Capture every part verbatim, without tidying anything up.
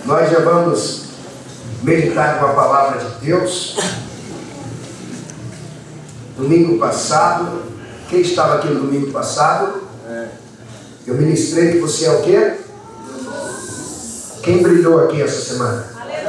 Nós já vamos meditar com a palavra de Deus. Domingo passado, quem estava aqui no domingo passado? Eu ministrei que você é o quê? Quem brilhou aqui essa semana?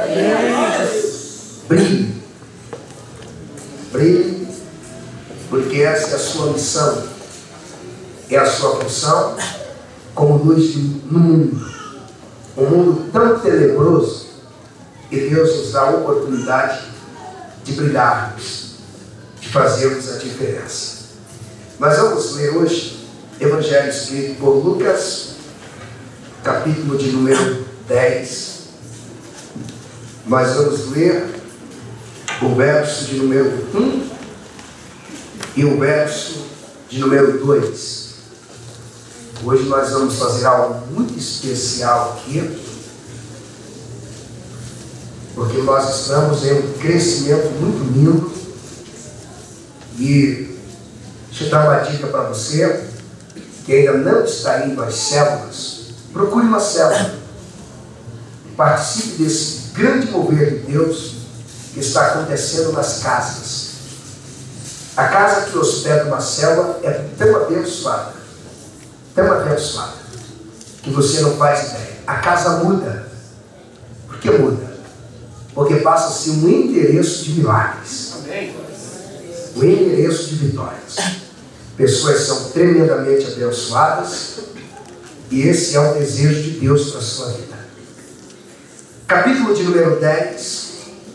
Brilhe. Brilhe, porque essa é a sua missão. É a sua função como luz no mundo. Um mundo tão tenebroso, e Deus nos dá a oportunidade de brilharmos, de fazermos a diferença. Nós vamos ler hoje Evangelho escrito por Lucas, capítulo de número dez. Nós vamos ler o verso de número um e o verso de número dois. Hoje nós vamos fazer algo muito especial aqui, porque nós estamos em um crescimento muito lindo. E deixa eu dar uma dica para você que ainda não está indo às células. Procure uma célula, participe desse grande mover de Deus que está acontecendo nas casas. A casa que hospeda uma célula é tão abençoada, tão abençoada, que você não faz ideia. A casa muda. Por que muda? Porque passa a ser um endereço de milagres, um endereço de vitórias. Pessoas são tremendamente abençoadas, e esse é o desejo de Deus para a sua vida. Capítulo de número dez,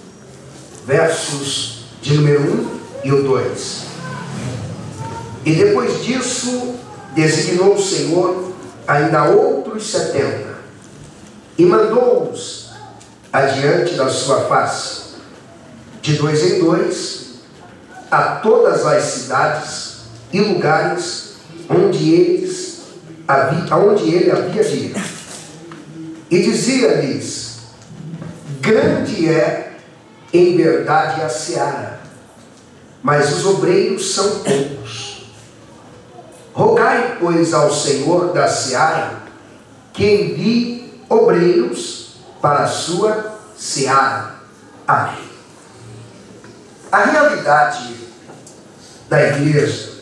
versos de número um e o dois. E depois disso designou o Senhor ainda outros setenta, e mandou-os adiante da sua face, de dois em dois, a todas as cidades e lugares onde, eles havia, onde ele havia de ir. E dizia-lhes: grande é em verdade a seara, mas os obreiros são poucos. Rogai, pois, ao Senhor da seara que envie obreiros para a sua seara. Amém. A realidade da igreja,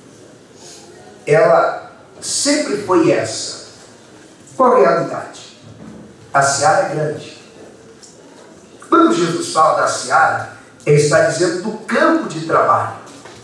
ela sempre foi essa. Qual a realidade? A seara é grande. Quando Jesus fala da seara, ele está dizendo do campo de trabalho,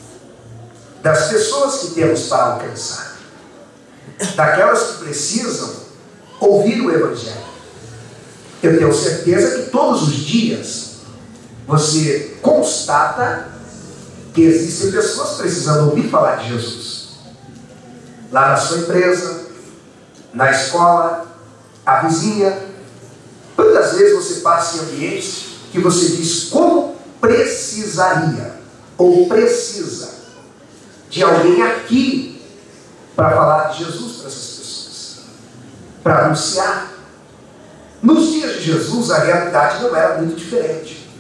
das pessoas que temos para alcançar, daquelas que precisam ouvir o Evangelho. Eu tenho certeza que todos os dias você constata que existem pessoas precisando ouvir falar de Jesus. Lá na sua empresa, na escola, a vizinha. Quantas vezes você passa em ambientes que você diz como precisaria ou precisa de alguém aqui para falar de Jesus para essas pessoas, para anunciar. Nos dias de Jesus a realidade não era muito diferente.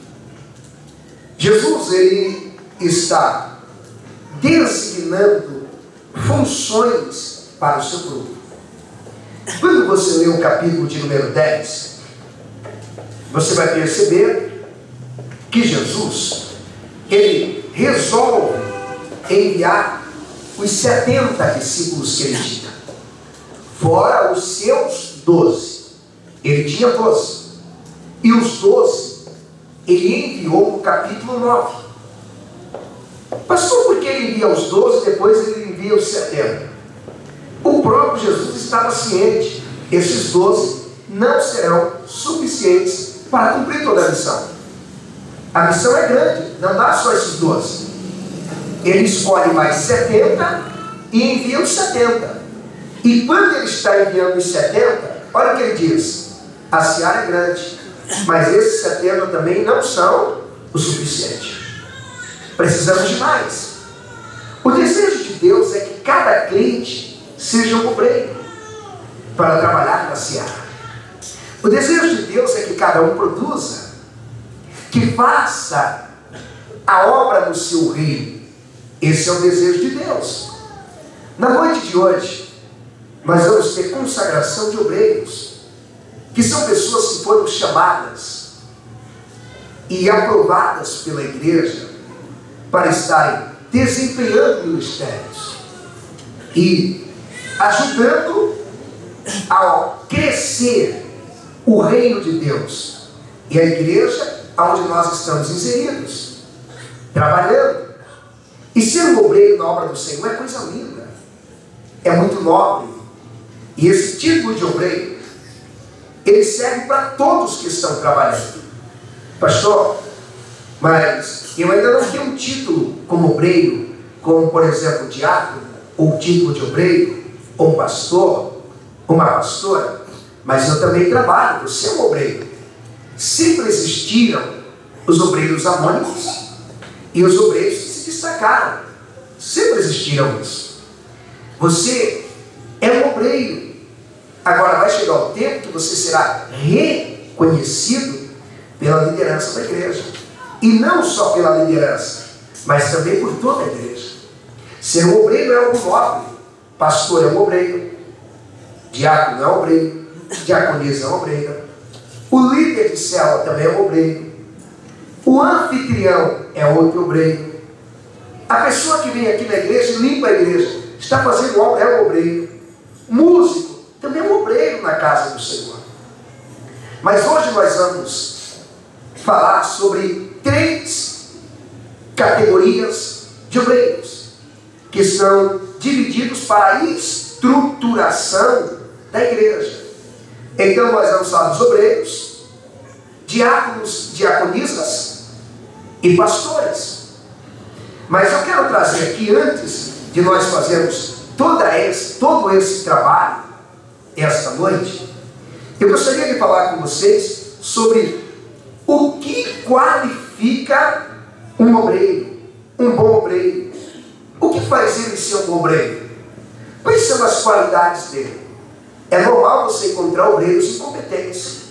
Jesus, ele está designando funções para o seu grupo. Quando você lê o capítulo de número dez, você vai perceber que Jesus, ele resolve enviar os setenta discípulos que ele tinha, fora os seus doze. Ele tinha doze, e os doze ele enviou no capítulo nove. Pastor, por que ele envia os doze e depois ele envia os setenta? O próprio Jesus estava ciente, esses doze não serão suficientes para cumprir toda a missão. A missão é grande, não dá só esses doze. Ele escolhe mais setenta e envia os setenta. E quando ele está enviando os setenta, olha o que ele diz: a seara é grande, mas esses setenta também não são o suficiente. Precisamos de mais. O desejo de Deus é que cada crente seja um obreiro para trabalhar na seara. O desejo de Deus é que cada um produza, que faça a obra no seu reino. Esse é o desejo de Deus. Na noite de hoje, nós vamos ter consagração de obreiros, que são pessoas que foram chamadas e aprovadas pela igreja para estarem desempenhando ministérios e ajudando a crescer o reino de Deus e a igreja onde nós estamos inseridos, trabalhando. E ser um obreiro na obra do Senhor é coisa linda, é muito nobre. E esse título de obreiro, ele serve para todos que estão trabalhando. Pastor, mas eu ainda não tenho um título como obreiro, como por exemplo diácono, ou título de obreiro, ou um pastor, uma pastora, mas eu também trabalho, você é um obreiro. Sempre existiram os obreiros anônimos e os obreiros que se destacaram. Sempre existiram isso. Você é um obreiro. Agora vai chegar o tempo que você será reconhecido pela liderança da igreja. E não só pela liderança, mas também por toda a igreja. Ser um obreiro é algo nobre. Pastor é um obreiro, diácono é um obreiro, diaconisa é um obreiro, o líder de célula também é um obreiro, o anfitrião é outro obreiro, a pessoa que vem aqui na igreja e limpa a igreja, está fazendo obra, é um obreiro, músico também é um obreiro na casa do Senhor. Mas hoje nós vamos falar sobre três categorias de obreiros que estão divididos para a estruturação da igreja. Então nós vamos falar dos obreiros, diáconos, diaconisas e pastores. Mas eu quero trazer aqui, antes de nós fazermos toda esse, todo esse trabalho esta noite, eu gostaria de falar com vocês sobre o que qualifica um obreiro, um bom obreiro. O que faz ele ser um bom obreiro? Quais são as qualidades dele? É normal você encontrar obreiros incompetentes.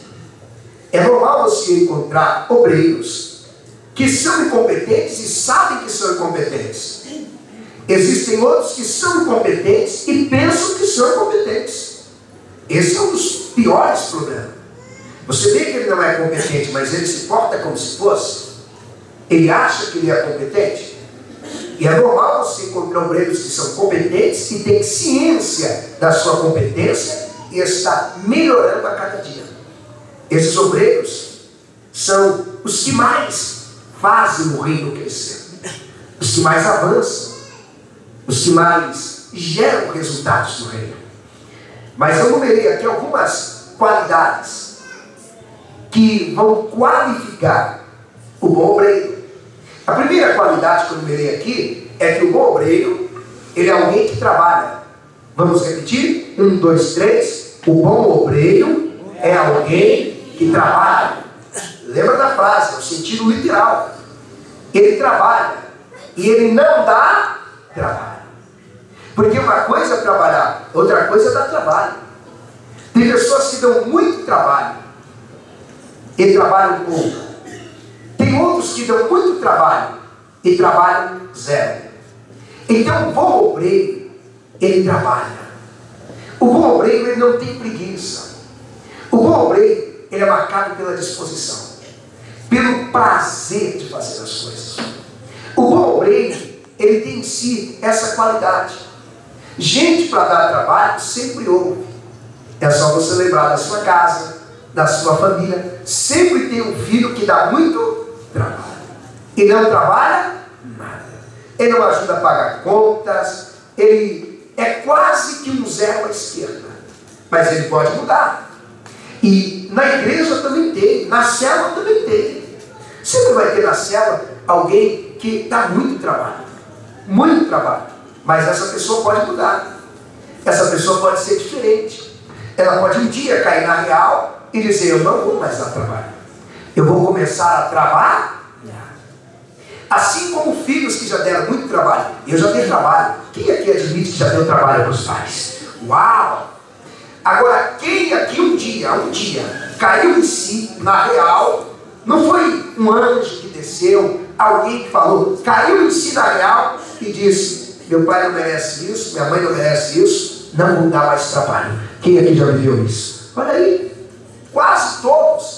É normal você encontrar obreiros que são incompetentes e sabem que são incompetentes. Existem outros que são incompetentes e pensam que são incompetentes. Esse é um dos piores problemas. Você vê que ele não é competente, mas ele se porta como se fosse. Ele acha que ele é competente. E é normal você encontrar obreiros que são competentes e têm ciência da sua competência e está melhorando a cada dia. Esses obreiros são os que mais fazem o reino crescer, os que mais avançam, os que mais geram resultados no reino. Mas eu numerei aqui algumas qualidades que vão qualificar o bom obreiro. A primeira qualidade que eu numerei aqui é que o bom obreiro, ele é alguém que trabalha. Vamos repetir? Um, dois, três. O bom obreiro é alguém que trabalha. Lembra da frase, é o sentido literal. Ele trabalha e ele não dá trabalho. Porque uma coisa é trabalhar, outra coisa é dar trabalho. Tem pessoas que dão muito trabalho e trabalham pouco. Tem outros que dão muito trabalho e trabalham zero. Então o bom obreiro, ele trabalha. O bom obreiro, ele não tem preguiça. O bom obreiro, ele é marcado pela disposição, pelo prazer de fazer as coisas. O bom obreiro, ele tem em si essa qualidade. Gente para dar trabalho sempre houve. É só você lembrar da sua casa, da sua família. Sempre tem um filho que dá muito trabalho e não trabalha nada. Ele não ajuda a pagar contas, ele é quase que um zero à esquerda, mas ele pode mudar. E na igreja também tem, na célula também tem. Sempre vai ter na célula alguém que dá muito trabalho, muito trabalho, mas essa pessoa pode mudar. Essa pessoa pode ser diferente. Ela pode um dia cair na real e dizer: eu não vou mais dar trabalho, eu vou começar a trabalhar. Assim como filhos que já deram muito trabalho. Eu já dei trabalho. Quem aqui admite que já deu trabalho para os pais? Uau! Agora, quem aqui um dia, um dia, caiu em si, na real, não foi um anjo que desceu, alguém que falou, caiu em si na real e disse: meu pai não merece isso, minha mãe não merece isso, não vou dar mais trabalho. Quem aqui já viveu isso? Olha aí, quase todos.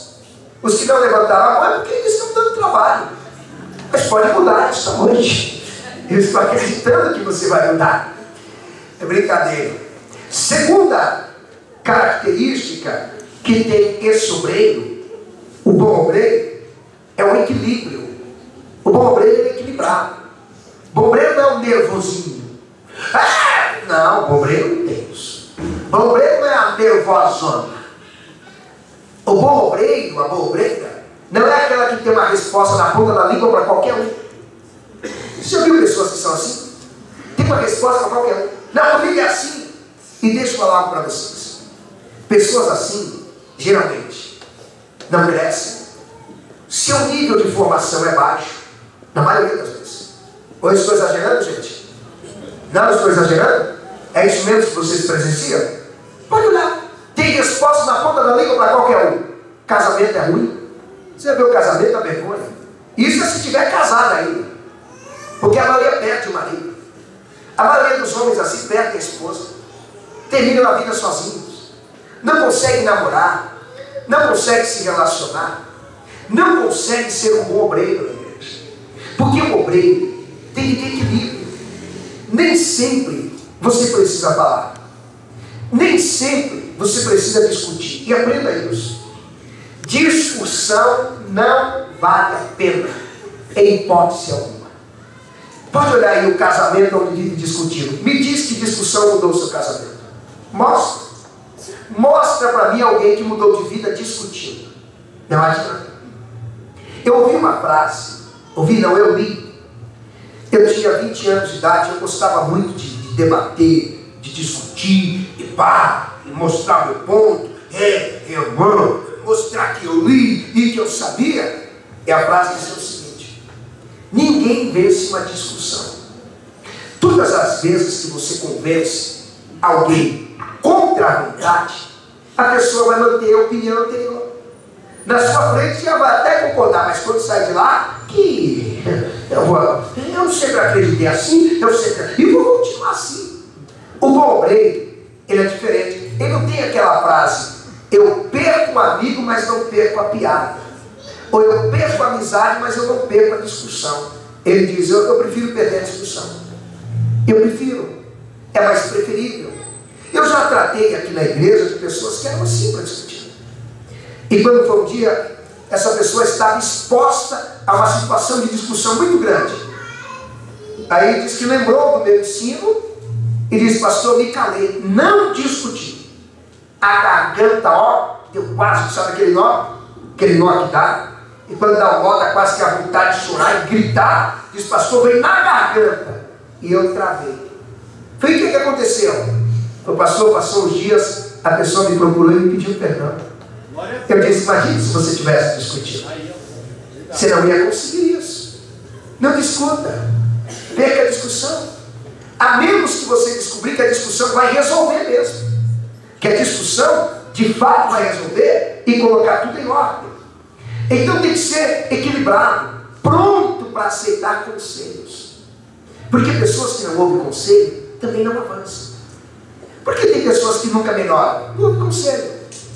Os que não levantaram a mão é porque eles estão dando trabalho. Mas pode mudar esta noite. Eu estou acreditando que você vai mudar. É brincadeira. Segunda característica que tem esse obreiro, o bom obreiro, é o equilíbrio. O bom obreiro é equilibrado. O bom obreiro não é um nervosinho. Ah, não, o bom obreiro é Deus. O bom obreiro não é a nervosona. O bom obreiro, a boa obreira, não é aquela que tem uma resposta na ponta da língua para qualquer um. Você já viu pessoas que são assim? Tem uma resposta para qualquer um. Não, comigo é assim. E deixa eu falar algo para vocês. Pessoas assim, geralmente, não crescem. Seu nível de formação é baixo, na maioria das vezes. Ou eu estou exagerando, gente? Não, eu estou exagerando? É isso mesmo que vocês presenciam? Pode olhar. Tem resposta na ponta da língua para qualquer um. Casamento é ruim. Você já viu o casamento, a vergonha? Isso é se tiver casado ainda. Porque a maioria perde o marido. A maioria dos homens assim perde a esposa. Terminam a vida sozinhos. Não conseguem namorar. Não conseguem se relacionar. Não conseguem ser um bom obreiro na igreja. Porque o obreiro tem que ter equilíbrio. Nem sempre você precisa falar. Nem sempre você precisa discutir. E aprenda isso. Discussão não vale a pena, em hipótese alguma. Pode olhar aí o casamento onde vive discutindo. Me diz que discussão mudou o seu casamento. Mostra. Mostra para mim alguém que mudou de vida discutindo. Não adianta. Eu ouvi uma frase. Ouvi não, eu li. Eu tinha vinte anos de idade. Eu gostava muito de, de debater, de discutir, e pá, e mostrar meu ponto. É, eu vou mostrar que eu li e que eu sabia. É a frase que diz o seguinte: ninguém vence uma discussão. Todas as vezes que você convence alguém contra a vontade, a pessoa vai manter a opinião anterior. Na sua frente já vai até concordar, mas quando sai de lá, que eu, vou, eu sempre acreditei assim, eu sempre, e vou continuar assim. O bom obreiro, ele é diferente. Ele não tem aquela frase: eu perco o amigo, mas não perco a piada. Ou eu perco a amizade, mas eu não perco a discussão. Ele diz: eu, eu prefiro perder a discussão. Eu prefiro. É mais preferível. Eu já tratei aqui na igreja de pessoas que eram assim para discutir. E quando foi um dia, essa pessoa estava exposta a uma situação de discussão muito grande. Aí diz que lembrou do meu ensino e disse: pastor, me calei, não discuti. A garganta, ó, deu quase, sabe aquele nó? Aquele nó que dá. E quando dá um nó, dá quase que a vontade de chorar e gritar. Diz: pastor, veio na garganta. E eu travei. Foi o que, que aconteceu? O pastor passou os dias, a pessoa me procurou e me pediu perdão. Eu disse: imagine se você tivesse discutido. Você não ia conseguir isso. Não discuta. Perca a discussão. A menos que você descobrir que a discussão vai resolver mesmo. Que a discussão, de fato, vai resolver e colocar tudo em ordem. Então tem que ser equilibrado, pronto para aceitar conselhos. Porque pessoas que não ouvem conselho também não avançam. Porque tem pessoas que nunca melhoram, não ouvem conselho.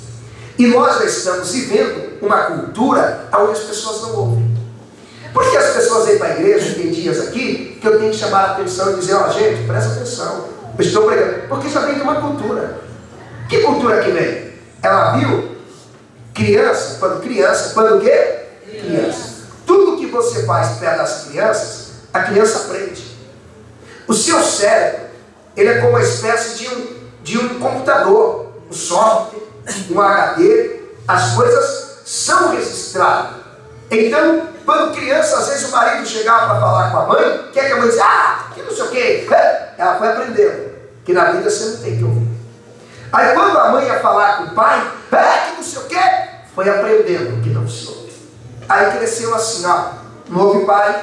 E nós já estamos vivendo uma cultura onde as pessoas não ouvem. Porque as pessoas vêm para a igreja, tem dias aqui, que eu tenho que chamar a atenção e dizer: ó, oh, gente, presta atenção, eu estou pregando. Porque já vem de uma cultura. Que cultura que vem? Ela viu criança, quando criança, quando o quê? Criança. Tudo que você faz perto das crianças, a criança aprende. O seu cérebro, ele é como uma espécie de um, de um computador, um software, um H D. As coisas são registradas. Então, quando criança, às vezes o marido chegava para falar com a mãe, quer que a mãe dizia: ah, que não sei o quê. Ela foi aprendendo que na vida você não tem que ouvir. Aí quando a mãe ia falar com o pai, é que não sei o quê, foi aprendendo que não se ouve. Aí cresceu assim, ó, não ouve pai,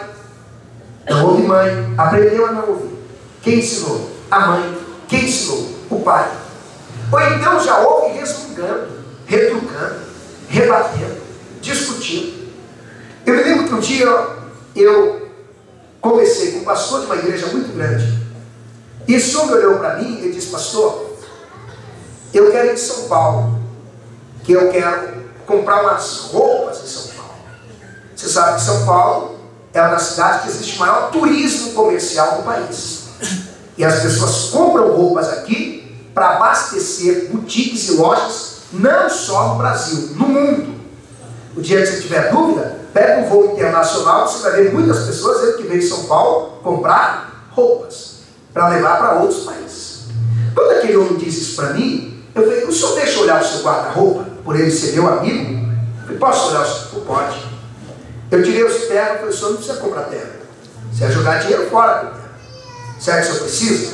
não ouve mãe, aprendeu a não ouvir. Quem ensinou? A mãe. Quem ensinou? O pai. Ou então já ouve resmungando, retrucando, rebatendo, discutindo. Eu me lembro que um dia eu conversei com um pastor de uma igreja muito grande. E esse homem olhou para mim e disse: pastor, eu quero ir em São Paulo, que eu quero comprar umas roupas em São Paulo. Você sabe que São Paulo é uma das cidades que existe o maior turismo comercial do país. E as pessoas compram roupas aqui para abastecer boutiques e lojas, não só no Brasil, no mundo. O dia que você tiver dúvida, pega um voo internacional, você vai ver muitas pessoas dizendo que veio de São Paulo comprar roupas para levar para outros países. Quando aquele homem disse isso para mim, eu falei, o senhor deixa eu olhar o seu guarda-roupa, por ele ser meu amigo? Eu falei, posso olhar o seu? Pode. Eu tirei os ternos e falei, o senhor não precisa comprar terno. Você vai jogar dinheiro fora com terno. Será que o senhor precisa?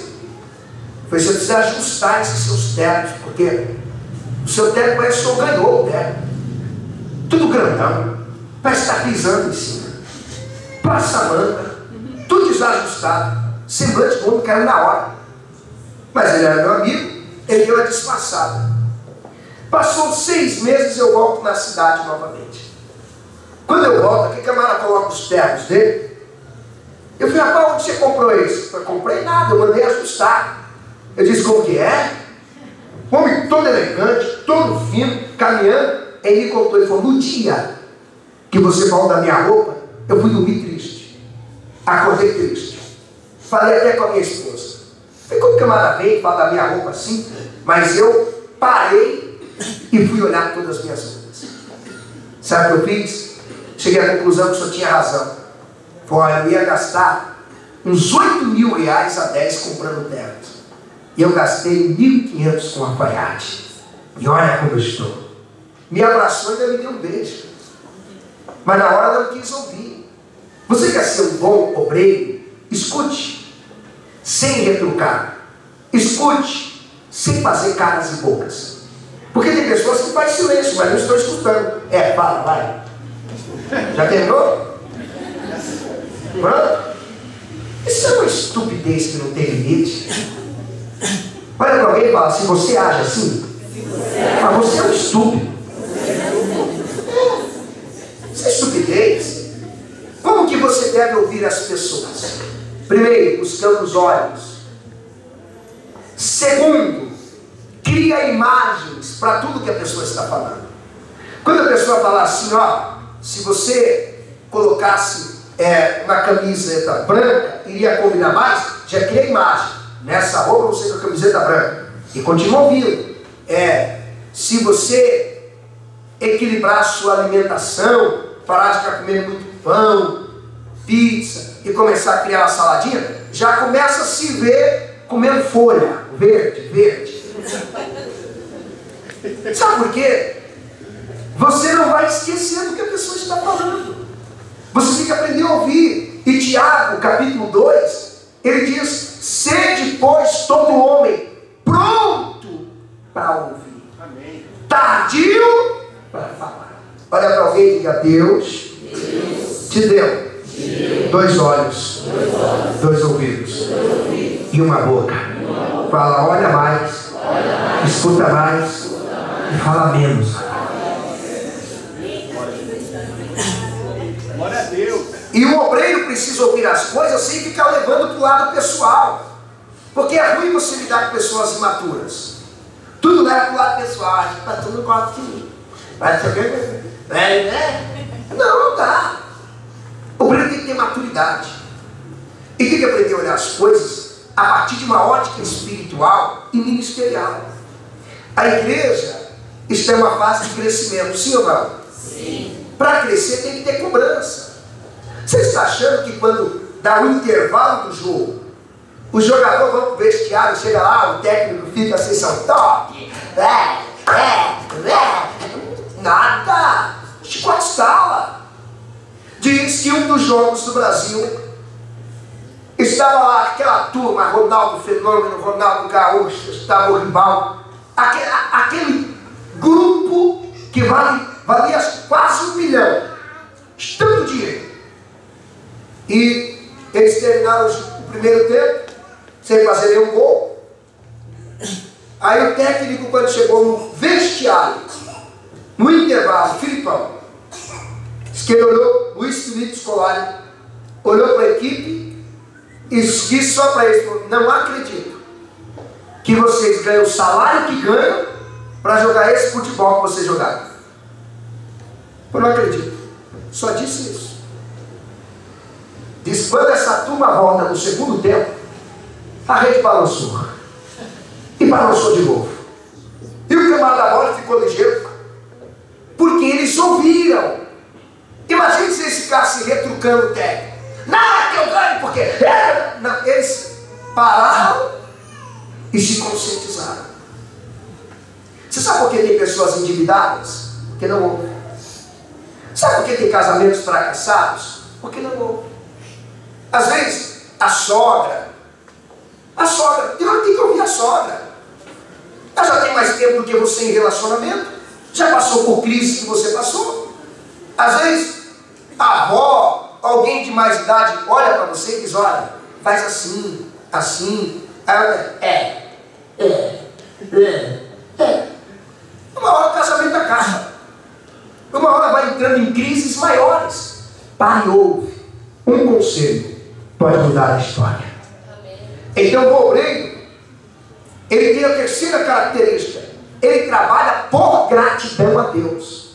Eu falei, você precisa ajustar esses seus ternos, porque o seu terno parece que o senhor ganhou o terno. Tudo grandão, parece que está pisando em cima. Passa a manga, tudo desajustado. Semblante do homem caiu na hora. Mas ele era meu amigo, ele deu a disfarçada. Passou seis meses e eu volto na cidade novamente. Quando eu volto, aqui a camarada coloca os ternos dele. Eu falei, rapaz, onde você comprou isso? Eu comprei nada, eu mandei ajustar. Eu disse, como que é? Homem todo elegante, todo fino, caminhando. Ele me contou, ele falou, no dia que você falou da minha roupa, eu fui dormir triste. Acordei triste. Falei até com a minha esposa. Falei, como que a camarada veio e fala da minha roupa assim? Mas eu parei e fui olhar todas as minhas roupas. Sabe o que eu fiz? Cheguei à conclusão que o senhor tinha razão. Falei, eu ia gastar uns oito mil reais a dez comprando ternos. E eu gastei mil e quinhentos com alfaiate. E olha como eu estou. Me abraçou e ainda me deu um beijo. Mas na hora não quis ouvir. Você quer ser um bom obreiro? Escute, sem retrucar. Escute, sem fazer caras e bocas. Porque tem pessoas que fazem silêncio, mas não estou escutando. É, fala, vai. Já terminou? Pronto? Isso é uma estupidez que não tem limite. Olha para alguém e fala, se você age assim, mas você é um estúpido. Isso é estupidez. Como que você deve ouvir as pessoas? Primeiro, buscando os olhos. Segundo, cria imagens para tudo que a pessoa está falando. Quando a pessoa falar assim, ó, se você colocasse é, uma camiseta branca, iria combinar mais, já cria imagem. Nessa roupa você com a camiseta branca. E continua ouvindo. É, se você equilibrar a sua alimentação, parar de ficar comendo muito pão, pizza e começar a criar uma saladinha, já começa a se ver comendo folha, verde, verde. Sabe por quê? Você não vai esquecer do que a pessoa está falando. Você tem que aprender a ouvir. E Tiago, capítulo dois, ele diz, sede, pois, todo homem pronto para ouvir. Amém. Tardio para falar. Olha para alguém e diga, Deus, Deus te deu Deus. Dois, olhos, dois olhos, dois ouvidos, dois ouvidos e uma boca. Uma boca. Fala, olha mais, olha mais, escuta mais, escuta mais e fala menos. Glória a Deus. E o obreiro precisa ouvir as coisas sem ficar levando para o lado pessoal. Porque é ruim você lidar com pessoas imaturas. Tudo leva para o lado pessoal. Acho que tá tudo gosta de mim. Vai ser Não, não dá. O obreiro tem que ter maturidade. E tem que aprender a olhar as coisas a partir de uma ótica espiritual e ministerial. A igreja está em uma fase de crescimento, sim ou não? Sim. Para crescer tem que ter cobrança. Você está achando que quando dá um intervalo do jogo, os jogadores vão para o vestiário, chega lá, o técnico fica assim, são toque, é, é, é, nada, chicote estala. Diz que um dos jogos do Brasil, estava lá aquela turma, Ronaldo Fenômeno, Ronaldo Gaúcho, estava o rival, aquele, aquele grupo que vale, valia quase um milhão, de tanto dinheiro. E eles terminaram o primeiro tempo, sem fazer nenhum gol. Aí o técnico, quando chegou no vestiário, no intervalo, Filipão, disse que ele olhou, Luiz Felipe Scolari, olhou para a equipe e disse só para eles, não acredito que vocês ganham o salário que ganham para jogar esse futebol que vocês jogaram. Eu não acredito. Só disse isso. Diz, quando essa turma volta no segundo tempo, a rede balançou. E balançou de novo. E o camarada da bola ficou ligeiro. Porque eles ouviram. Imagine se eles ficassem retrucando o técnico. Não, é que eu ganho, porque... É. Não, eles pararam e se conscientizaram. Você sabe por que tem pessoas endividadas? Porque não ouvem. Sabe por que tem casamentos fracassados? Porque não ouvem. Às vezes, a sogra, a sogra, tem que ouvir a sogra. Ela já tem mais tempo do que você em relacionamento, já passou por crise que você passou. Às vezes, a avó, alguém de mais idade, olha para você e diz, olha, faz assim, assim, é, é, é, é, é. Uma hora o casamento acaba. Uma hora vai entrando em crises maiores. Pai, ouve. Um conselho pode mudar a história. Então o obreiro, ele tem a terceira característica. Ele trabalha por gratidão a Deus.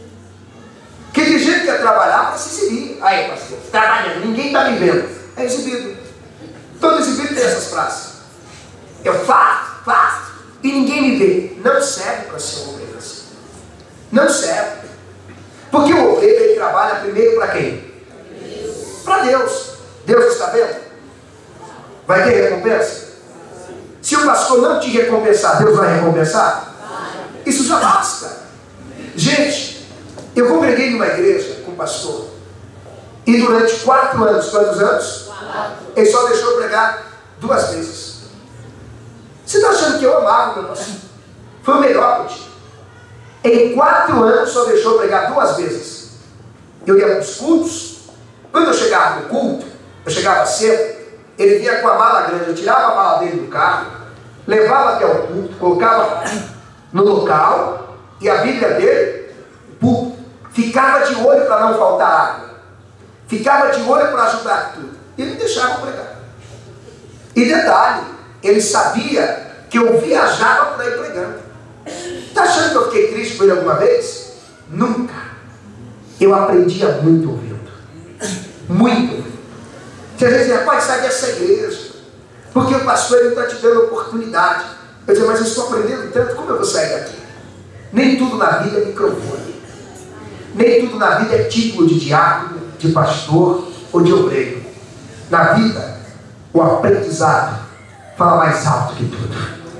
Que de gente quer trabalhar para se exibir. Aí, pastor, trabalhando, ninguém está me vendo. É exibido. Todo exibido tem essas frases. Eu faço, faço, e ninguém me vê. Não serve para ser um obreiro assim. Não serve. Porque o obreiro, ele trabalha primeiro para quem? Para Deus. Deus está vendo? Vai ter recompensa? Se o pastor não te recompensar, Deus vai recompensar? Isso já basta. Gente, eu congreguei numa igreja com um pastor. E durante quatro anos, quantos anos? Ele só deixou eu pregar duas vezes. Você está achando que eu amava o meu pastor? Foi o melhor que eu tive. Em quatro anos só deixou eu pregar duas vezes. Eu ia para os cultos. Quando eu chegava no culto, eu chegava cedo, ele vinha com a mala grande, eu tirava a mala dele do carro, levava até o culto, colocava no local, e a Bíblia dele, o púlpito, ficava de olho para não faltar água, ficava de olho para ajudar tudo, e ele deixava eu pregar. E detalhe, ele sabia que eu viajava por aí pregando. Está achando que eu fiquei triste com ele alguma vez? Nunca. Eu aprendia muito ouvindo. Muito ouvindo. Você diz, rapaz, sai dessa igreja, porque o pastor está te dando oportunidade. Eu dizia, mas eu estou aprendendo tanto, como eu vou sair daqui? Nem tudo na vida é microfone. Nem tudo na vida é título de diácono, de pastor ou de obreiro. Na vida, o aprendizado fala mais alto que tudo.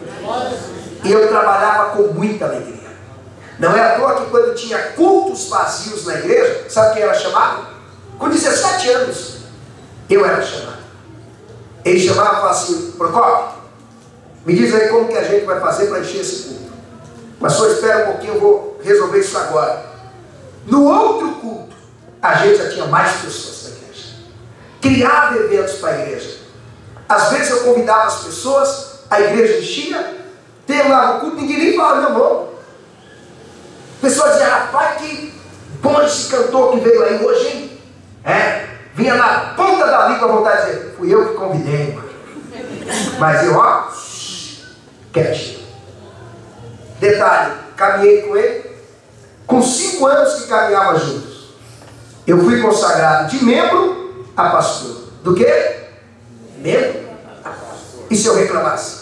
E eu trabalhava com muita alegria. Não é à toa que quando tinha cultos vazios na igreja, sabe quem era chamado? Com dezessete anos, eu era chamado. Ele chamava e falava assim, Procópio, me diz aí como que a gente vai fazer para encher esse culto. Mas só espera um pouquinho, eu vou resolver isso agora. No outro culto, a gente já tinha mais pessoas na igreja. Criava eventos para a igreja. Às vezes eu convidava as pessoas, a igreja enchia, terminava o culto, ninguém nem falava meu nome. A pessoa dizia, rapaz, que bom esse cantor que veio aí hoje, hein? É, vinha na ponta da língua a vontade de dizer, fui eu que convidei, mano. Mas eu, ó, quietinho. Detalhe, caminhei com ele, com cinco anos que caminhava juntos. Eu fui consagrado de membro a pastor. Do quê? Membro a pastor. E se eu reclamasse?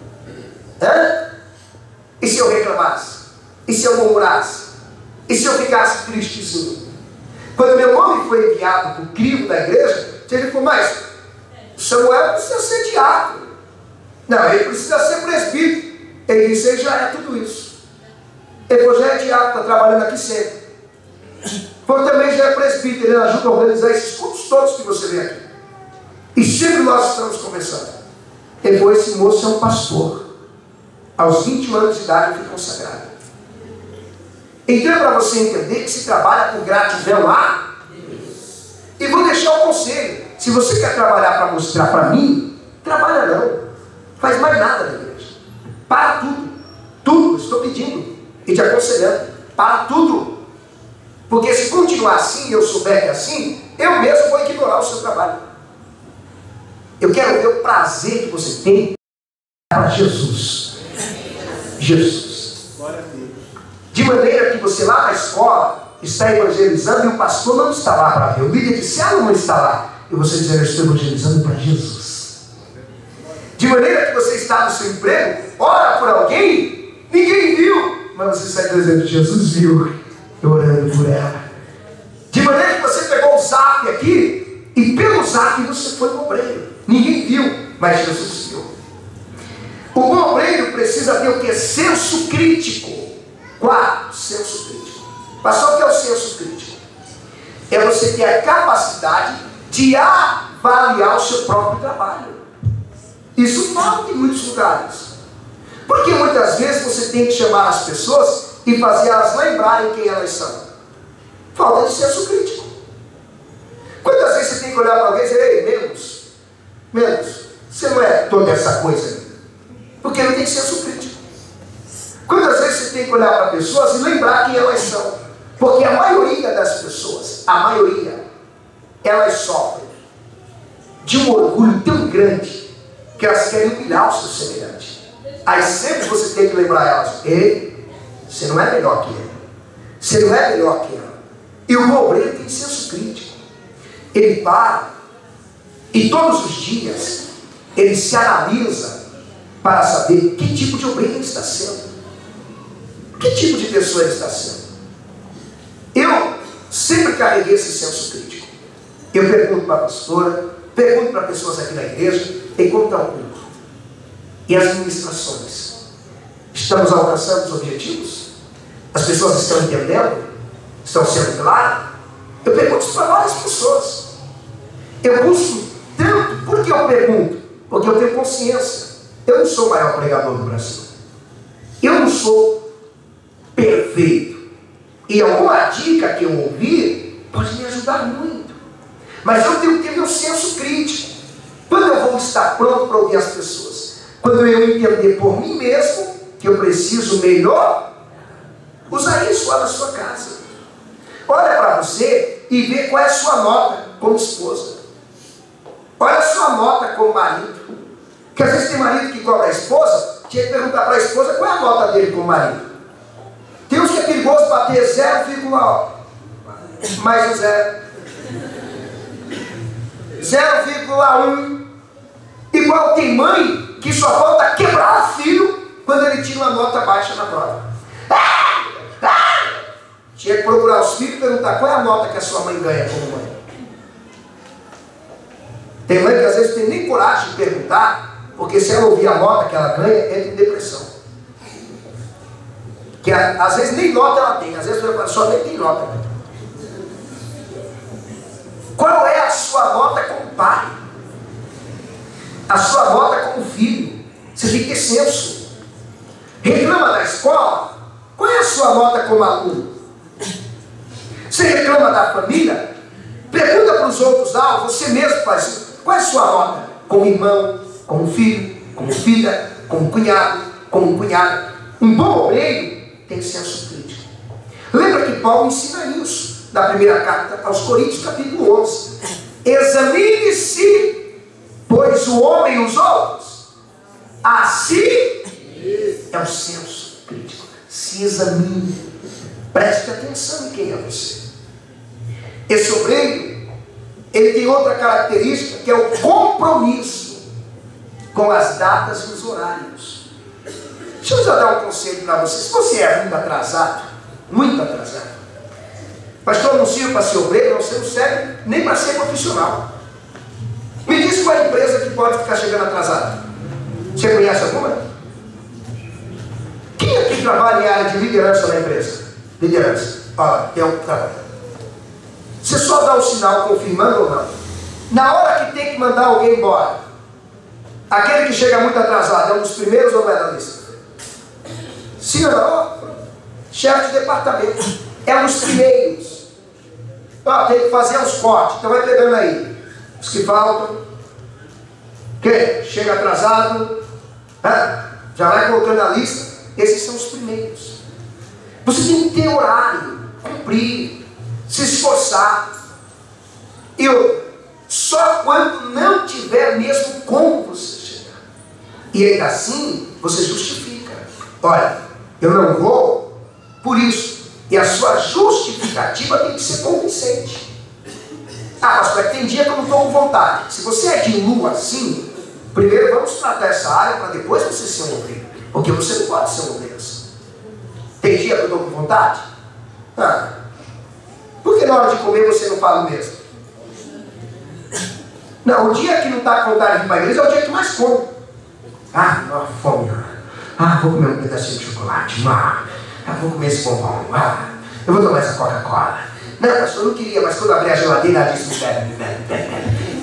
Hã? E se eu reclamasse? E se eu murmurasse? E se eu ficasse tristezinho? Quando meu nome foi enviado para o crivo da igreja, ele falou, mas Samuel precisa ser diácono. Não, ele precisa ser presbítero. Ele disse, ele já é tudo isso. Ele falou, já é diácono, está trabalhando aqui sempre. Falou, também já é presbítero, ele ajuda a organizar esses cultos todos que você vê aqui. E sempre nós estamos conversando. Ele falou, esse moço é um pastor. Aos vinte anos de idade eu fui consagrado. Então é para você entender que se trabalha com gratidão a Deus. E vou deixar o conselho. Se você quer trabalhar para mostrar para mim, trabalha não. Faz mais nada na igreja. Para tudo. Tudo, estou pedindo e te aconselhando. Para tudo. Porque se continuar assim e eu souber que é assim, eu mesmo vou ignorar o seu trabalho. Eu quero ver o prazer que você tem para Jesus. Jesus. De maneira que você lá na escola, está evangelizando e o pastor não está lá para ver. O líder de célula não está lá. E você diz, eu estou evangelizando para Jesus. De maneira que você está no seu emprego, ora por alguém, ninguém viu, mas você sai dizendo, Jesus viu, eu orando por ela. De maneira que você pegou o zap aqui, e pelo zap você foi no obreiro. Ninguém viu, mas Jesus viu. O bom obreiro precisa ter o que? Senso crítico. Quarto, senso crítico. Pastor, o que é o senso crítico? É você ter a capacidade de avaliar o seu próprio trabalho. Isso falta em muitos lugares. Porque muitas vezes você tem que chamar as pessoas e fazer elas lembrarem quem elas são. Falta de senso crítico. Quantas vezes você tem que olhar para alguém e dizer, ei, menos, menos, você não é toda essa coisa aí. Porque não tem senso crítico. Quantas vezes você tem que olhar para pessoas e lembrar quem elas são. Porque a maioria das pessoas, a maioria, elas sofrem de um orgulho tão grande que elas querem humilhar o seu semelhante. Aí sempre você tem que lembrar elas, ei, você não é melhor que ele. Você não é melhor que ela. E o bom obreiro tem senso crítico. Ele para e todos os dias ele se analisa para saber que tipo de obreiro ele está sendo. Que tipo de pessoa ele está sendo. Eu sempre carreguei esse senso crítico. Eu pergunto para a pastora, pergunto para pessoas aqui na igreja, e como está o culto? E as ministrações? Estamos alcançando os objetivos? As pessoas estão entendendo? Estão sendo claras? Eu pergunto isso para várias pessoas. Eu busco tanto. Por que eu pergunto? Porque eu tenho consciência. Eu não sou o maior pregador do Brasil. Eu não sou perfeito. E alguma dica que eu ouvir pode me ajudar muito. Mas eu tenho que ter meu senso crítico. Quando eu vou estar pronto para ouvir as pessoas? Quando eu entender por mim mesmo que eu preciso melhor, usar isso lá na sua casa. Olha para você e vê qual é a sua nota como esposa. Olha a sua nota como marido. Porque às vezes tem marido que cobra a esposa, tinha que perguntar para a esposa qual é a nota dele como marido. Tem uns que é perigoso bater zero vírgula um mais um zero. zero vírgula um. Igual tem mãe que só falta quebrar o filho quando ele tira uma nota baixa na prova. Ah! Ah! Tinha que procurar os filhos e perguntar qual é a nota que a sua mãe ganha como mãe. Tem mãe que às vezes tem nem coragem de perguntar, porque se ela ouvir a nota que ela ganha, entra em depressão. Que às vezes nem nota ela tem, às vezes a sua mãe tem nota. Qual é a sua nota como pai? A sua nota como filho? Você tem que ter senso. Reclama da escola? Qual é a sua nota como aluno? Você reclama da família? Pergunta para os outros, ah, você mesmo faz isso. Qual é a sua nota? Como irmão, como filho, como filha, como cunhado, como cunhada. Um bom obreiro tem senso crítico. Lembra que Paulo ensina isso na primeira carta aos Coríntios, capítulo onze. Examine-se, pois o homem e os outros. Assim é o senso crítico. Se examine. Preste atenção em quem é você. Esse obreiro, ele tem outra característica, que é o compromisso com as datas e os horários. Deixa eu já dar um conselho para você. Se você é muito atrasado, muito atrasado, pastor, não sirvo para ser obreiro, não serve nem para ser profissional. Me diz qual é a empresa que pode ficar chegando atrasado. Você conhece alguma? Quem aqui trabalha em área de liderança na empresa? Liderança. Olha, tem um trabalho. Você só dá um sinal confirmando ou não? Na hora que tem que mandar alguém embora, aquele que chega muito atrasado é um dos primeiros ou não é da lista? Sim ou não? Chefe de departamento é um dos primeiros. Ó, tem que fazer uns cortes, então vai pegando aí os que faltam. Quem chega atrasado, né? Já vai colocando a lista. Esses são os primeiros. Você tem que ter horário, cumprir, se esforçar. E só quando não tiver mesmo como você chegar. E ainda assim, você justifica. Olha, eu não vou por isso. E a sua justificativa tem que ser convincente. Ah, pastor, tem dia que eu não estou com vontade. Se você é de lua assim, primeiro vamos tratar essa área para depois você ser um obreiro. Porque você não pode ser um obreiro assim. Tem dia que eu estou com vontade? Ah, por que na hora de comer você não fala mesmo? Não, o dia que não está com vontade de ir para a igreja é o dia que mais come. Ah, não, fome. Ah, vou comer um pedacinho de chocolate. Ah, vou comer esse bombom. Ah, eu vou tomar essa Coca-Cola. Não, pastor, eu não queria, mas quando abri a geladeira, ela disse: bebe, bebe, bebe, bebe.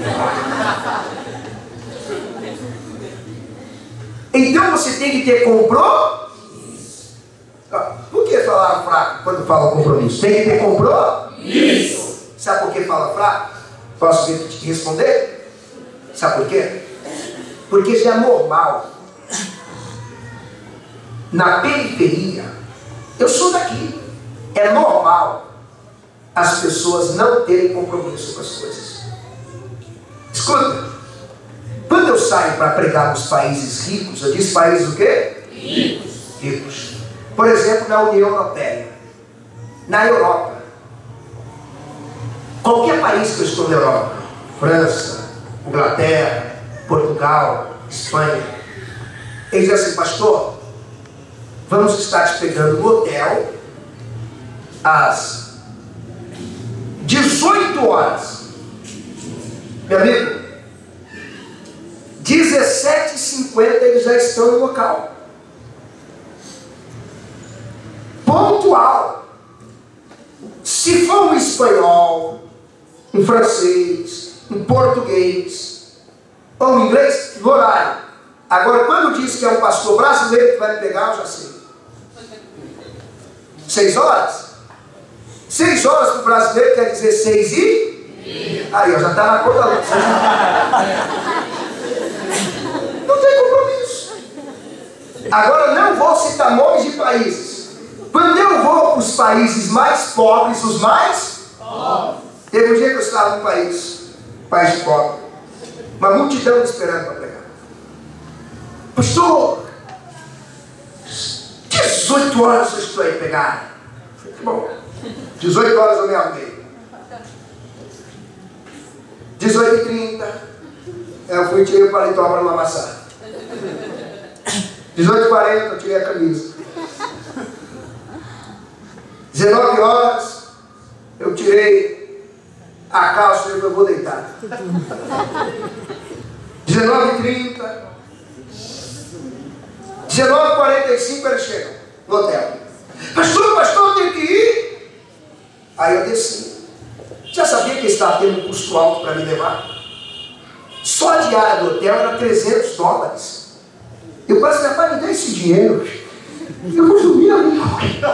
Então você tem que ter compromisso. Por que falar fraco quando fala compromisso? Tem que ter compromisso. Sabe por que fala fraco? Posso te responder? Sabe por quê? Porque já é normal. Na periferia, eu sou daqui. É normal as pessoas não terem compromisso com as coisas. Escuta, quando eu saio para pregar nos países ricos, eu disse países o quê? Ricos. Ricos. Por exemplo, na União Europeia, na Europa, qualquer país que eu estou na Europa, França, Inglaterra, Portugal, Espanha, eles dizem assim: pastor, vamos estar te pegando no hotel às dezoito horas. Meu amigo, dezessete e cinquenta eles já estão no local. Pontual. Se for um espanhol, um francês, um português ou um inglês, no horário. Agora, quando diz que é um pastor brasileiro que vai me pegar, eu já sei. Seis horas? Seis horas para o brasileiro quer dizer seis e... Aí, ó, já está na cor da luz. Não tem compromisso. Agora, não vou citar nomes de países. Quando eu vou para os países mais pobres, os mais... Teve um dia que eu estava num país, país pobre, uma multidão me esperando para pregar. Pastor, dezoito horas eu estou aí pegar. Falei, que bom. dezoito horas eu me arrumei. dezoito e trinta, eu fui e tirei o paletó para não amassar. dezoito e quarenta, eu tirei a camisa. dezenove horas, eu tirei a calça e eu vou deitar. dezenove e trinta, dezenove e quarenta e cinco eles chegam no hotel. Pastor, pastor, eu tenho que ir. Aí eu desci. Já sabia que estava tendo um custo alto para me levar? Só a diária do hotel era trezentos dólares. Eu quase falei: pai, me dá esse dinheiro. Eu vou dormir ali.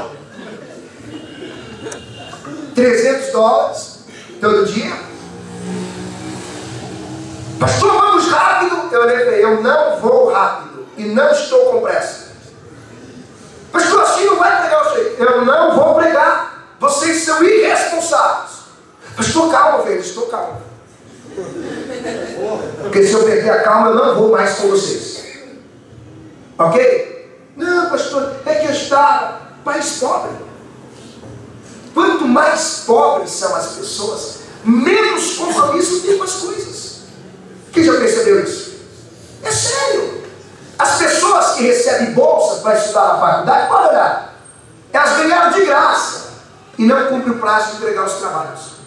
trezentos dólares todo dia. Pastor, vamos rápido. Eu falei: eu não vou rápido e não estou com pressa. Pastor, assim não vai pregar o jeito. Eu não vou pregar. Vocês são irresponsáveis. Pastor, calma, velho, estou calmo. Porque se eu perder a calma, eu não vou mais com vocês. Ok? Não, pastor, é que eu estava país pobre. Quanto mais pobres são as pessoas, menos compromisso tem com as coisas. Quem já percebeu isso? É sério. As pessoas que recebem bolsas para estudar na faculdade, pode olhar, elas ganharam de graça e não cumprem o prazo de entregar os trabalhos.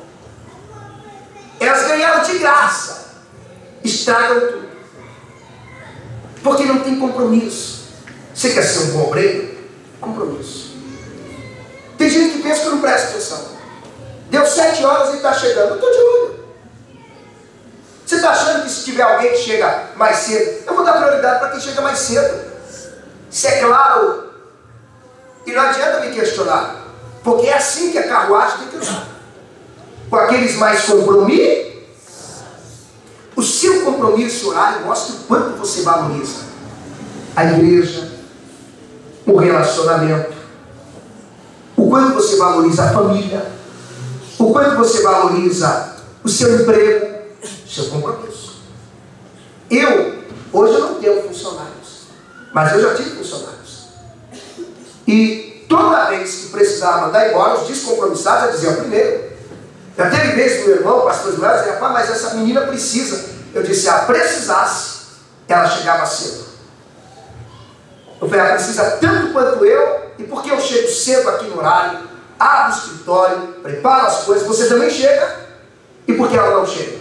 Elas ganharam de graça, estragam tudo, porque não tem compromisso. Você quer ser um bom obreiro? Compromisso. Tem gente que pensa que eu não presta atenção. Deu sete horas e está chegando. Eu estou de olho. Você está achando que se tiver alguém que chega mais cedo, eu vou dar prioridade para quem chega mais cedo? Isso é claro. E não adianta me questionar, porque é assim que a carruagem tem que andar. Com aqueles mais compromissos. O seu compromisso horário mostra o quanto você valoriza a igreja, o relacionamento, o quanto você valoriza a família, o quanto você valoriza o seu emprego, o seu compromisso. Eu, hoje eu não tenho funcionários, mas eu já tive funcionários. E toda vez que precisava mandar embora, os descompromissados já diziam primeiro. Já teve vezes meu irmão, o pastor Ismael, dizia, rapaz, mas essa menina precisa. Eu disse, se ela precisasse, ela chegava cedo. Eu falei, ela precisa tanto quanto eu, e porque eu chego cedo aqui no horário, abro o escritório, preparo as coisas, você também chega, e porque ela não chega?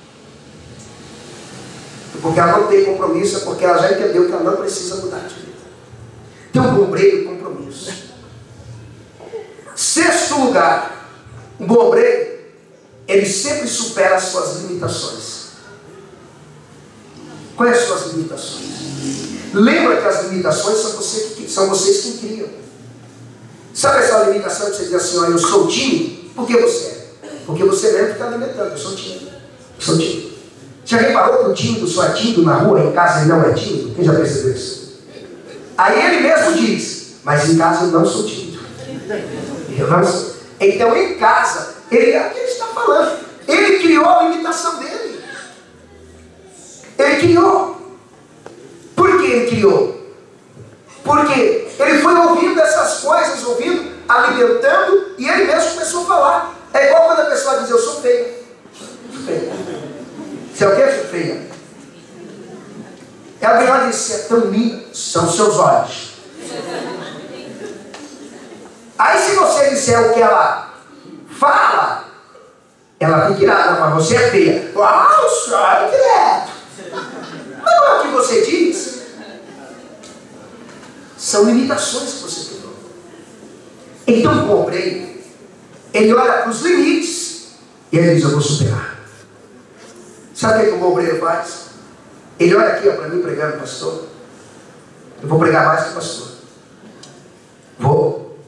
E porque ela não tem compromisso, é porque ela já entendeu que ela não precisa mudar de vida. Tem um bom obreiro e compromisso. Sexto lugar, um bom obreiro, ele sempre supera as suas limitações. Quais as suas limitações? Lembra que as limitações são, você, são vocês quem criam. Sabe essa limitação que você diz assim, ó, eu sou tímido? Por que você é? Porque você mesmo fica alimentando, eu sou tímido. Eu sou tímido. Já reparou que o tímido só é tímido na rua, em casa ele não é tímido? Quem já percebeu isso? Aí ele mesmo diz, mas em casa eu não sou tímido. Eu não sou. Então em casa, ele é o que ele está falando. Ele criou a limitação dele. Ele criou. Por que ele criou? Porque ele foi ouvindo essas coisas, ouvindo, alimentando, e ele mesmo começou a falar. É igual quando a pessoa diz, eu sou feia. Sou feia. Você é o que? Sou feia. Ela melhor diz, você é tão linda, são seus olhos. Aí se você disser o que ela fala, ela fica irada, mas você é feia. Uau, sai direto. Não é o que você diz. São limitações que você criou. Então o obreiro, ele olha para os limites e ele diz, eu vou superar. Sabe o que o bom obreiro faz? Ele olha aqui para mim pregando, pastor. Eu vou pregar mais que o pastor. Vou.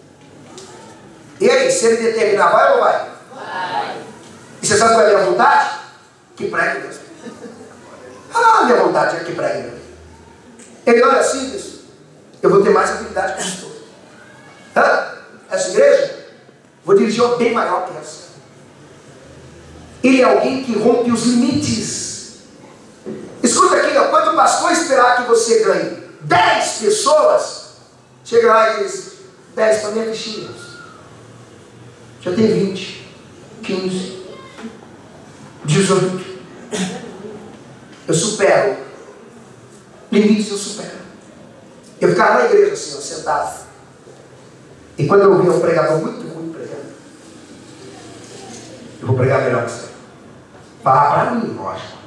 E aí, se ele determinar, vai ou vai? Vai. E você sabe qual é a minha vontade? Que pregue mesmo. Ah, minha vontade é que pregue mesmo. Ele olha assim e diz, eu vou ter mais habilidade que o pastor. Hã? Essa igreja, vou dirigir uma bem maior que essa. Ele é alguém que rompe os limites. Escuta aqui, ó, quando o pastor esperar que você ganhe dez pessoas, chega lá e diz, dez para minha fichinha. Já tem vinte, quinze, dezoito. Eu supero. Limites eu supero. Eu ficava na igreja assim, ó, sentado. E quando eu ouvia um pregador muito ruim pregando, eu vou pregar melhor que você. Falar para mim, lógico.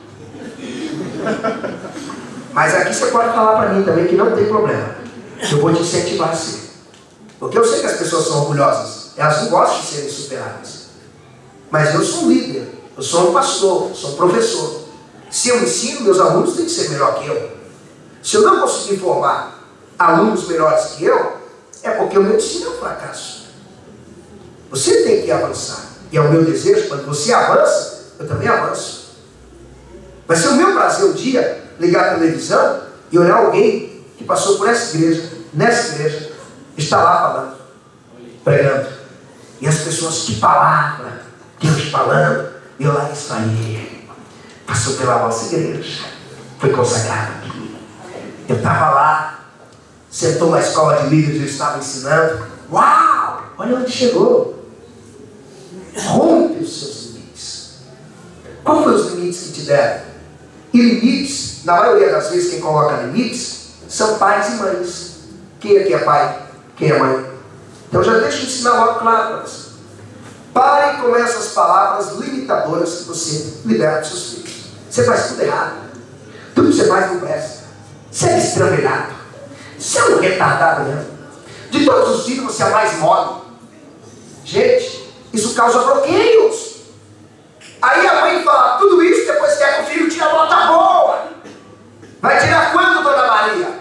Mas aqui você pode falar para mim também que não tem problema. Eu vou te incentivar a ser. Porque eu sei que as pessoas são orgulhosas. Elas não gostam de serem superadas. Mas eu sou um líder. Eu sou um pastor. Eu sou um professor. Se eu ensino, meus alunos têm que ser melhor que eu. Se eu não conseguir formar alunos melhores que eu, é porque o meu ensino é um fracasso. Você tem que avançar. E é o meu desejo, quando você avança, eu também avanço. Vai ser o meu prazer um dia ligar a televisão e olhar alguém que passou por essa igreja, nessa igreja, está lá falando, pregando. E as pessoas, que palavra, Deus falando, e eu lá, isso aí, passou pela nossa igreja, foi consagrado aqui. Eu estava lá, sentou na escola de líderes, eu estava ensinando. Uau! Olha onde chegou. Rompe os seus limites. Qual foi os limites que te deram? E limites, na maioria das vezes quem coloca limites são pais e mães. Quem aqui é pai? Quem é mãe? Então já deixa eu ensinar logo claro para você. Pare com essas palavras limitadoras que você libera para os seus filhos. Você faz tudo errado. Tudo que você faz não presta. Você é estrambelhado. Você é um retardado mesmo. De todos os filhos você é mais mole. Gente, isso causa bloqueios. Aí a mãe fala tudo isso, depois quer que o filho tire a nota boa. Vai tirar quando, dona Maria?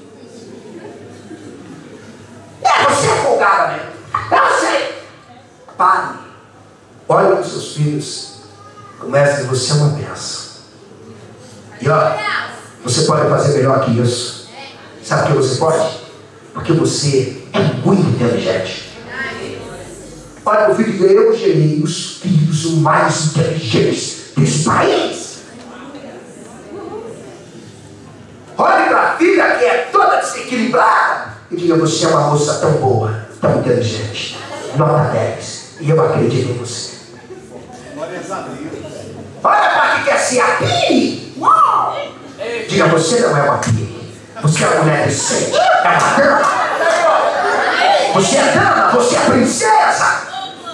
É, você é folgada mesmo. Eu sei. Pare. Olha para os seus filhos. Comece a dizer, você é uma bênção. E olha, você pode fazer melhor que isso. Sabe por que você pode? Porque você é muito inteligente. Olha para o filho dele, eu gerei os filhos mais inteligentes desse país. Olha para a filha que é toda desequilibrada e diga: você é uma moça tão boa, tão inteligente, nota dez, e eu acredito em você. Olha para que quer ser a Piri. Uau! Diga: você não é uma Piri, você é uma mulher decente, é uma dama. Você é dama, você é princesa.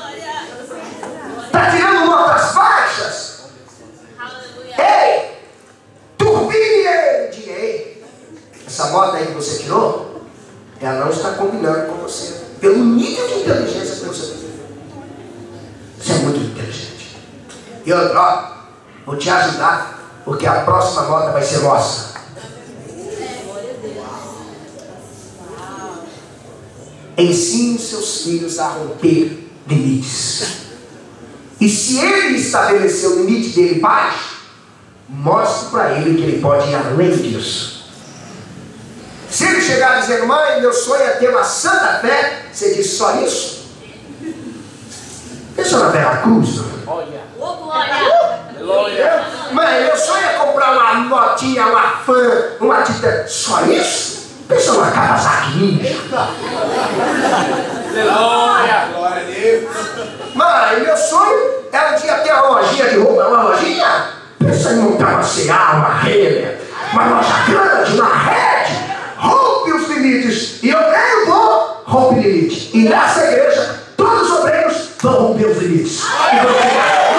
Está tirando notas baixas. Ei, turbine ele, diga: ei, essa moto aí que você tirou, ela não está combinando com você, pelo nível de inteligência que você tem. Você é muito inteligente. E outra, ó, vou te ajudar, porque a próxima nota vai ser nossa. Ensine seus filhos a romper limites. E se ele estabeleceu o limite dele baixo, mostre para ele que ele pode ir além disso. Se ele chegar dizendo: mãe, meu sonho é ter uma santa fé, você diz: só isso? Pensa na Vera Cruz, não? Mãe, meu sonho é comprar uma notinha, uma fã, uma tita. Só isso? Pensa numa Kawasaki Ninja. Glória a Deus. Mãe, meu sonho é um dia ter uma lojinha de roupa, uma lojinha. Pensa em montar uma C A, uma Renner, uma loja grande, uma rede. Rompe os limites. E eu ganho bom, rompe limite. E nessa igreja, todos os obreiros vão romper os limites. E vão chegar.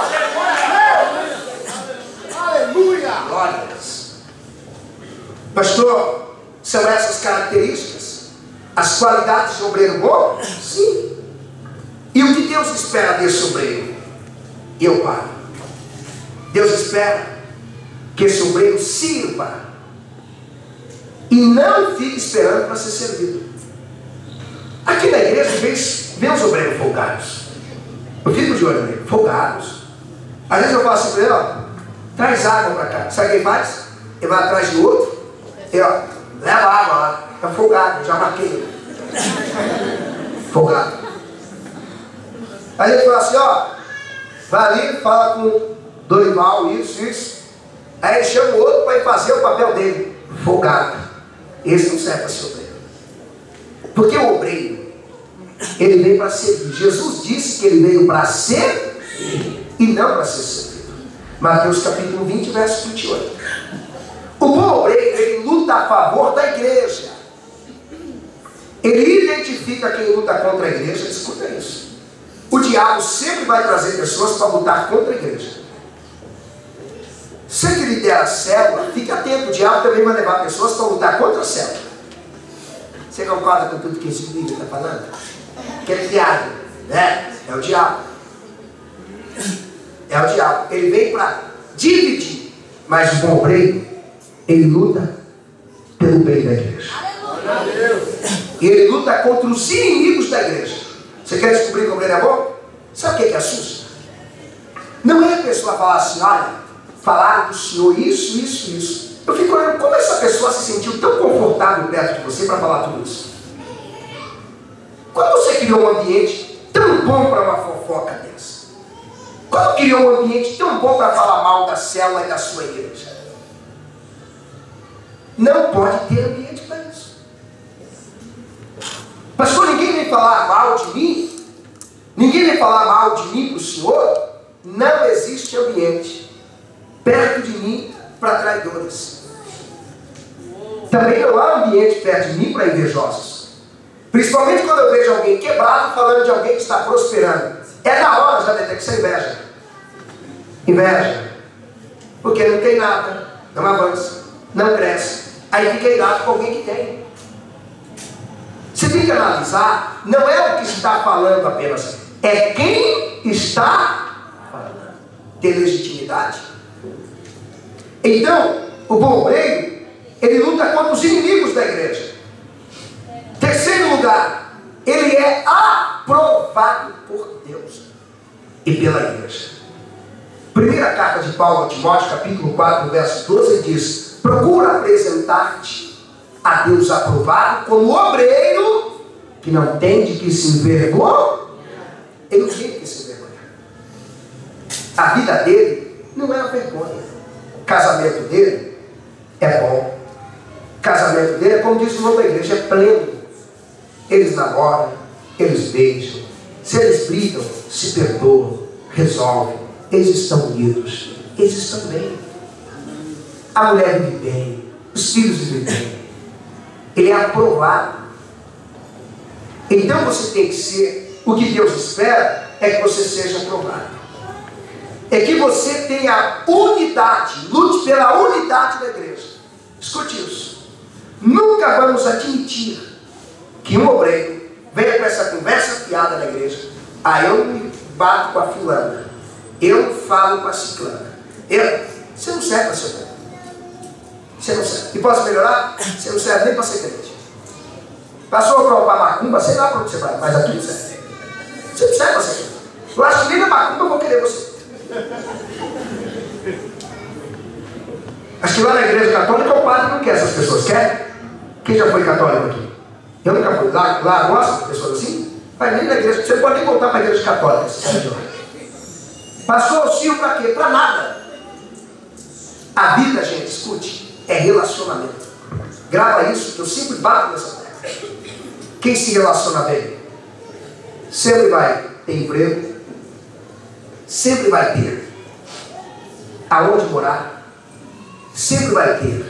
Aleluia. Glória a Deus. Pastor, são essas características as qualidades de obreiro bom? Sim. E o que Deus espera desse obreiro? Eu paro. Deus espera que esse obreiro sirva e não fique esperando para ser servido. Aqui na igreja vê os obreiros folgados. Eu fico de olho nele, folgados. Às vezes eu falo assim para ele: ó, traz água para cá. Sabe o que ele faz? Ele vai atrás do outro e ó, leva água lá. Está folgado, já marquei ele. Folgado. Aí ele fala assim: ó, vai ali, fala com Dorival, isso, isso. Aí ele chama o outro para ir fazer o papel dele. Folgado. Esse não serve para ser obreiro. Porque o obreiro, ele veio para servir. Jesus disse que ele veio para ser e não para ser servido. Mateus capítulo vinte, verso vinte e oito. O bom obreiro, ele luta a favor da igreja. Ele identifica quem luta contra a igreja. Escuta isso. O diabo sempre vai trazer pessoas para lutar contra a igreja. Você que lidera a célula, fique atento. O diabo também vai levar pessoas para lutar contra a célula. Você concorda com tudo que esse livro está falando? Aquele diabo, né? É o diabo. É o diabo. Ele vem para dividir. Mas o bom obreiro, ele luta pelo bem da igreja. E ele luta contra os inimigos da igreja. Você quer descobrir que o obreiro é bom? Sabe o que é que assusta? Não é a pessoa falar assim: olha, falaram do senhor isso, isso, isso. Eu fico olhando como essa pessoa se sentiu tão confortável perto de você para falar tudo isso. Quando você criou um ambiente tão bom para uma fofoca dessa? Quando criou um ambiente tão bom para falar mal da célula e da sua igreja? Não pode ter ambiente para isso. Pastor, ninguém vem falar mal de mim? Ninguém vem falar mal de mim para o senhor? Não existe ambiente perto de mim para traidores. Também não há ambiente perto de mim para invejosos. Principalmente quando eu vejo alguém quebrado falando de alguém que está prosperando. É na hora já detectar inveja. Inveja. Porque não tem nada, não avança, não cresce. Aí fica irado com alguém que tem. Você tem que analisar, não é o que está falando apenas, é quem está falando. Tem legitimidade? Então, o bom obreiro, ele luta contra os inimigos da igreja. Terceiro lugar, ele é aprovado por Deus e pela igreja. Primeira carta de Paulo a Timóteo, capítulo quatro, verso doze, diz: procura apresentar-te a Deus aprovado como obreiro que não tem de que se envergonhar. Ele não tem de que se envergonhar. A vida dele não é uma vergonha. O casamento dele é bom. O casamento casamento dele, como diz o nome da igreja, é pleno. Eles namoram, eles beijam, se eles brigam, se perdoam, resolvem, eles estão unidos, eles estão bem. A mulher vive bem, os filhos vivem bem, ele é aprovado. Então você tem que ser, o que Deus espera é que você seja aprovado, é que você tenha unidade, lute pela unidade da igreja. Escute isso, nunca vamos admitir que um obreiro venha com essa conversa fiada na igreja. Ah, eu me bato com a fulana, eu falo com a ciclana, eu... você não serve para ser bom, você não serve. E posso melhorar? Você não serve nem para ser crente. Passou para macumba, sei lá para onde você vai, mas aqui não serve. Você não serve para ser crente. Eu acho que nem na macumba eu vou querer você. Acho que lá na igreja católica o padre não quer essas pessoas, quer? Quem já foi católico aqui? Eu nunca fui. Lá, lá gosta de pessoas assim? Mas nem na igreja, você pode nem voltar para a igreja católica. Passou o cio para quê? Para nada. A vida, gente, escute, é relacionamento. Grava isso, que eu sempre bato nessa tecla. Quem se relaciona bem sempre vai ter emprego, sempre vai ter aonde morar, sempre vai ter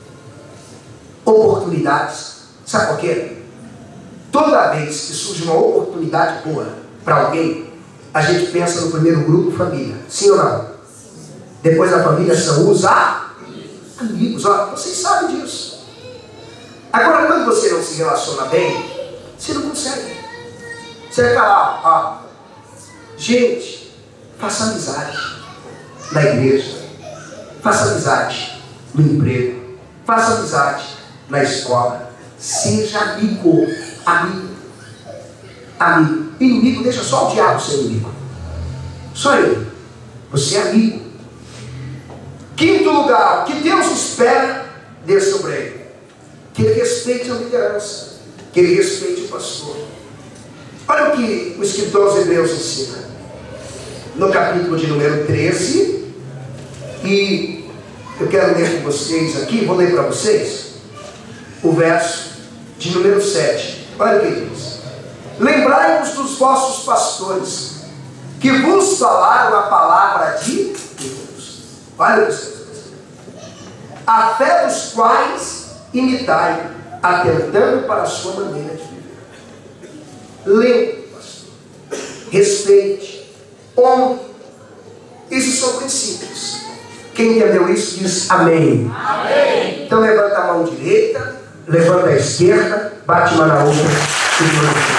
oportunidades. Sabe por quê? Toda vez que surge uma oportunidade boa para alguém, a gente pensa no primeiro grupo, família. Sim ou não? Depois da família são os amigos. Ó, vocês sabem disso. Agora, quando você não se relaciona bem, você não consegue. Você vai falar, ó, gente, faça amizade na igreja, faça amizade no emprego, faça amizade na escola, seja amigo, amigo, amigo. Inimigo deixa só o diabo ser inimigo, só ele. Você é amigo. Quinto lugar, o que Deus espera desse obreiro? Que ele respeite a liderança, que ele respeite o pastor. Olha o que o escritor aos Hebreus ensina no capítulo de número treze, e eu quero ler com vocês aqui, vou ler para vocês o verso de número sete. Olha o que diz: lembrai-vos dos vossos pastores, que vos falaram a palavra de Deus. Olha o que diz: a fé dos quais imitai, atentando para a sua maneira de viver. Lembre, pastor, respeite, honre. Esses são princípios. Quem entendeu isso diz amém. Amém. Então levanta a mão direita, levanta a esquerda, bate uma na outra e